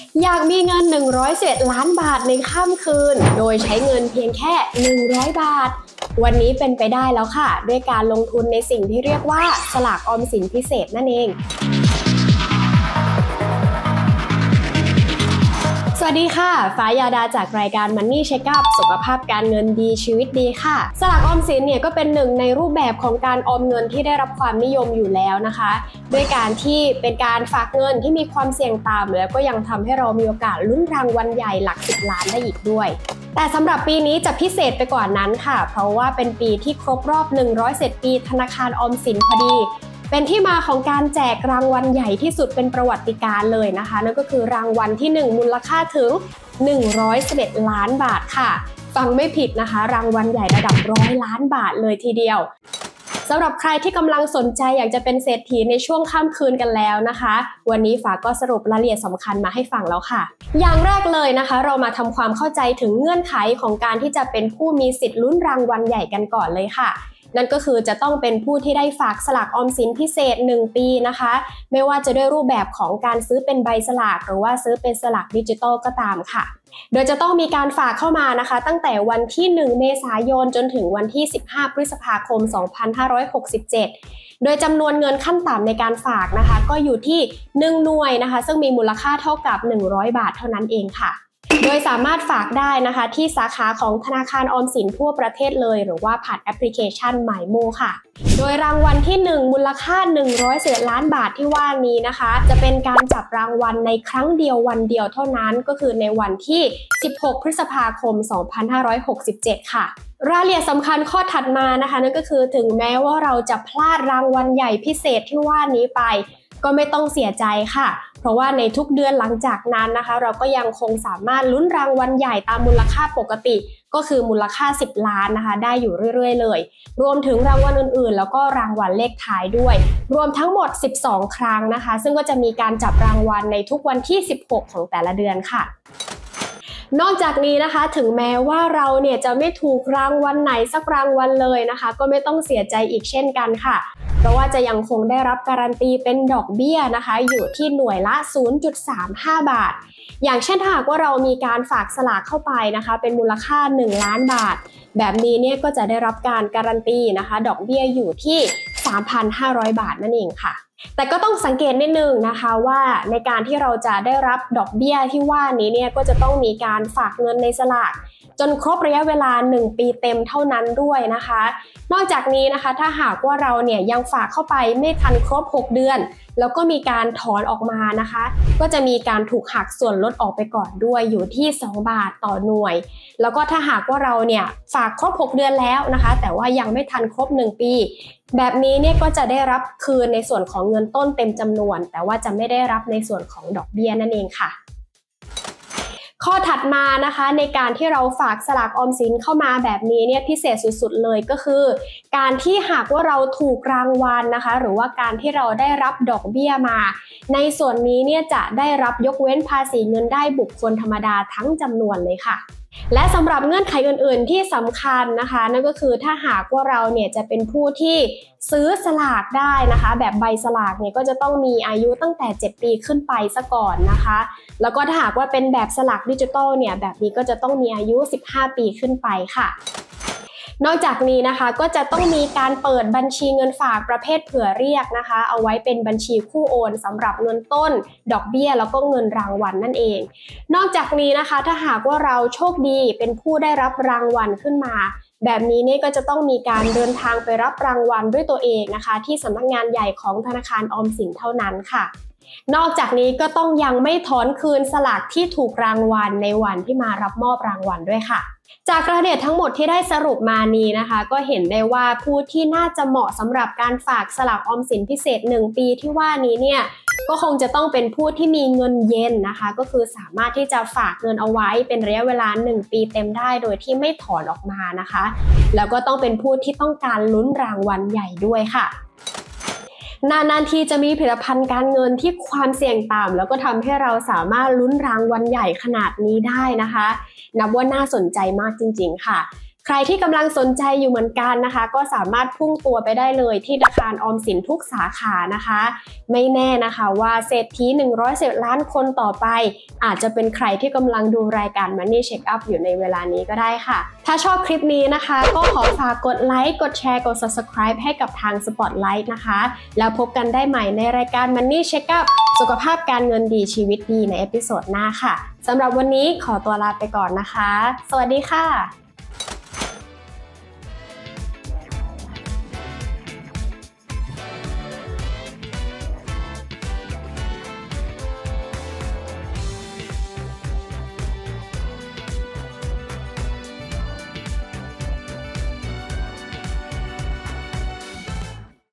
อยากมีเงิน111 ล้านบาทในค่ำคืนโดยใช้เงินเพียงแค่100 บาทวันนี้เป็นไปได้แล้วค่ะด้วยการลงทุนในสิ่งที่เรียกว่าสลากออมสินพิเศษนั่นเองสวัสดีค่ะฟ้ายาดาจากรายการ Money Checkup สุขภาพการเงินดีชีวิตดีค่ะสลากออมสินเนี่ยก็เป็นหนึ่งในรูปแบบของการออมเงินที่ได้รับความนิยมอยู่แล้วนะคะด้วยการที่เป็นการฝากเงินที่มีความเสี่ยงต่ำแล้วก็ยังทำให้เรามีโอกาสลุ้นรางวัลใหญ่หลัก10 ล้านได้อีกด้วยแต่สำหรับปีนี้จะพิเศษไปกว่านั้นค่ะเพราะว่าเป็นปีที่ครบรอบ110 ปีธนาคารออมสินพอดีเป็นที่มาของการแจกรางวัลใหญ่ที่สุดเป็นประวัติการณ์เลยนะคะนั่นก็คือรางวัลที่1มูลค่าถึง111 ล้านบาทค่ะฟังไม่ผิดนะคะรางวัลใหญ่ระดับ100 ล้านบาทเลยทีเดียวสำหรับใครที่กำลังสนใจอยากจะเป็นเศรษฐีในช่วงค่ำคืนกันแล้วนะคะวันนี้ฟ้าก็สรุปรายละเอียดสำคัญมาให้ฟังแล้วค่ะอย่างแรกเลยนะคะเรามาทำความเข้าใจถึงเงื่อนไขของการที่จะเป็นผู้มีสิทธิ์ลุ้นรางวัลใหญ่กันก่อนเลยค่ะนั่นก็คือจะต้องเป็นผู้ที่ได้ฝากสลากออมสินพิเศษ1 ปีนะคะไม่ว่าจะด้วยรูปแบบของการซื้อเป็นใบสลากหรือว่าซื้อเป็นสลากดิจิตอลก็ตามค่ะโดยจะต้องมีการฝากเข้ามานะคะตั้งแต่วันที่1 เมษายนจนถึงวันที่15 พฤษภาคม 2567โดยจำนวนเงินขั้นต่ำในการฝากนะคะก็อยู่ที่1 หน่วยนะคะซึ่งมีมูลค่าเท่ากับ100 บาทเท่านั้นเองค่ะโดยสามารถฝากได้นะคะที่สาขาของธนาคารออมสินทั่วประเทศเลยหรือว่าผ่านแอปพลิเคชัน MyMo ค่ะโดยรางวัลที่1มูลค่า111 ล้านบาทที่ว่านี้นะคะจะเป็นการจับรางวัลในครั้งเดียววันเดียวเท่านั้นก็คือในวันที่16 พฤษภาคม 2567 ค่ะรายละเอียดสำคัญข้อถัดมานะคะนั่นก็คือถึงแม้ว่าเราจะพลาดรางวัลใหญ่พิเศษที่ว่านี้ไปก็ไม่ต้องเสียใจค่ะเพราะว่าในทุกเดือนหลังจากนั้นนะคะเราก็ยังคงสามารถลุ้นรางวัลใหญ่ตามมูลค่าปกติก็คือมูลค่า10 ล้านนะคะได้อยู่เรื่อยๆเลยรวมถึงรางวัลอื่นๆแล้วก็รางวัลเลขท้ายด้วยรวมทั้งหมด12 ครั้งนะคะซึ่งก็จะมีการจับรางวัลในทุกวันที่16ของแต่ละเดือนค่ะนอกจากนี้นะคะถึงแม้ว่าเราเนี่ยจะไม่ถูกรางวัลไหนสักรางวัลเลยนะคะก็ไม่ต้องเสียใจอีกเช่นกันค่ะเพราะว่าจะยังคงได้รับการันตีเป็นดอกเบี้ยนะคะอยู่ที่หน่วยละ 0.35 บาทอย่างเช่นถ้าหากว่าเรามีการฝากสลากเข้าไปนะคะเป็นมูลค่า1 ล้านบาทแบบนี้เนี่ยก็จะได้รับการการันตีนะคะดอกเบี้ยอยู่ที่ 3,500 บาทนั่นเองค่ะแต่ก็ต้องสังเกตนิดนึงนะคะว่าในการที่เราจะได้รับดอกเบี้ยที่ว่านี้เนี่ยก็จะต้องมีการฝากเงินในสลากจนครบระยะเวลา1 ปีเต็มเท่านั้นด้วยนะคะนอกจากนี้นะคะถ้าหากว่าเราเนี่ยยังฝากเข้าไปไม่ทันครบ6 เดือนแล้วก็มีการถอนออกมานะคะก็จะมีการถูกหักส่วนลดออกไปก่อนด้วยอยู่ที่2 บาทต่อหน่วยแล้วก็ถ้าหากว่าเราเนี่ยฝากครบ6 เดือนแล้วนะคะแต่ว่ายังไม่ทันครบ1 ปีแบบนี้เนี่ยก็จะได้รับคืนในส่วนของเงินต้นเต็มจำนวนแต่ว่าจะไม่ได้รับในส่วนของดอกเบี้ยนั่นเองค่ะข้อถัดมานะคะในการที่เราฝากสลากออมสินเข้ามาแบบนี้เนี่ยพิเศษสุดๆเลยก็คือการที่หากว่าเราถูกรางวัลนะคะหรือว่าการที่เราได้รับดอกเบี้ยมาในส่วนนี้เนี่ยจะได้รับยกเว้นภาษีเงินได้บุคคลธรรมดาทั้งจำนวนเลยค่ะและสำหรับเงื่อนไขอื่นๆที่สำคัญนะคะนั่นก็คือถ้าหากว่าเราเนี่ยจะเป็นผู้ที่ซื้อสลากได้นะคะแบบใบสลากเนี่ยก็จะต้องมีอายุตั้งแต่7 ปีขึ้นไปซะก่อนนะคะแล้วก็ถ้าหากว่าเป็นแบบสลากดิจิตอลเนี่ยแบบนี้ก็จะต้องมีอายุ15 ปีขึ้นไปค่ะนอกจากนี้นะคะก็จะต้องมีการเปิดบัญชีเงินฝากประเภทเผื่อเรียกนะคะเอาไว้เป็นบัญชีคู่โอนสำหรับเงินต้นดอกเบี้ยแล้วก็เงินรางวัลนั่นเองนอกจากนี้นะคะถ้าหากว่าเราโชคดีเป็นผู้ได้รับรางวัลขึ้นมาแบบนี้เนี่ยก็จะต้องมีการเดินทางไปรับรางวัลด้วยตัวเองนะคะที่สำนักงานใหญ่ของธนาคารออมสินเท่านั้นค่ะนอกจากนี้ก็ต้องยังไม่ถอนคืนสลากที่ถูกรางวัลในวันที่มารับมอบรางวัลด้วยค่ะจากรายละเอียดทั้งหมดที่ได้สรุปมานี้นะคะก็เห็นได้ว่าผู้ที่น่าจะเหมาะสำหรับการฝากสลากออมสินพิเศษ1 ปีที่ว่านี้เนี่ยก็คงจะต้องเป็นผู้ที่มีเงินเย็นนะคะก็คือสามารถที่จะฝากเงินเอาไว้เป็นระยะเวลา1 ปีเต็มได้โดยที่ไม่ถอนออกมานะคะแล้วก็ต้องเป็นผู้ที่ต้องการลุ้นรางวัลใหญ่ด้วยค่ะนานๆทีจะมีผลิตภัณฑ์การเงินที่ความเสี่ยงต่ำแล้วก็ทำให้เราสามารถลุ้นรางวัลใหญ่ขนาดนี้ได้นะคะนับว่าน่าสนใจมากจริงๆค่ะใใครที่กำลังสนใจอยู่เหมือนกันนะคะก็สามารถพุ่งตัวไปได้เลยที่ธนาคารออมสินทุกสาขานะคะไม่แน่นะคะว่าเศรษฐี110 ล้านคนต่อไปอาจจะเป็นใครที่กำลังดูรายการ Money Checkup อยู่ในเวลานี้ก็ได้ค่ะถ้าชอบคลิปนี้นะคะก็ขอฝากกดไลค์กดแชร์กด Subscribe ให้กับทาง Spotlight นะคะแล้วพบกันได้ใหม่ในรายการ Money Checkup สุขภาพการเงินดีชีวิตดีในเอพิโซดหน้าค่ะสำหรับวันนี้ขอตัวลาไปก่อนนะคะสวัสดีค่ะ